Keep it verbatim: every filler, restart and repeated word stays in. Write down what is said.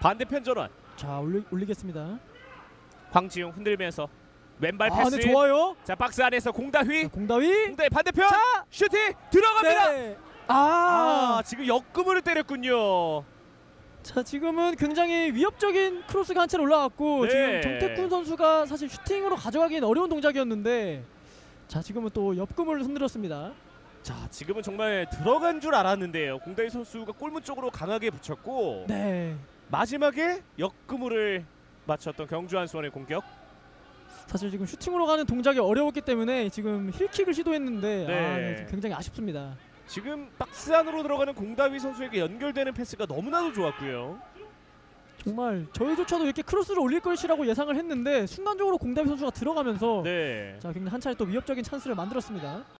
반대편 전환. 자 올리, 올리겠습니다. 황지웅 흔들면서 왼발 아, 패스. 네, 좋아요. 자 박스 안에서 공다휘. 자, 공다위. 공다휘 반대편. 자, 슈팅 들어갑니다. 네. 아, 아 지금 역금을 때렸군요. 자 지금은 굉장히 위협적인 크로스가 한 차례 올라왔고 네. 지금 정태쿤 선수가 사실 슈팅으로 가져가기엔 어려운 동작이었는데 자 지금은 또 옆금을 흔들었습니다. 자 지금은 정말 들어간 줄 알았는데요. 공다휘 선수가 골문 쪽으로 강하게 붙였고 네. 마지막에 역금을 맞췄던 경주 한수원의 공격. 사실 지금 슈팅으로 가는 동작이 어려웠기 때문에 지금 힐킥을 시도했는데 네. 아, 네, 굉장히 아쉽습니다. 지금 박스 안으로 들어가는 공다휘 선수에게 연결되는 패스가 너무나도 좋았고요. 정말 저희조차도 이렇게 크로스를 올릴 것이라고 예상을 했는데 순간적으로 공다비 선수가 들어가면서 네. 자 굉장히 한 차례 또 위협적인 찬스를 만들었습니다.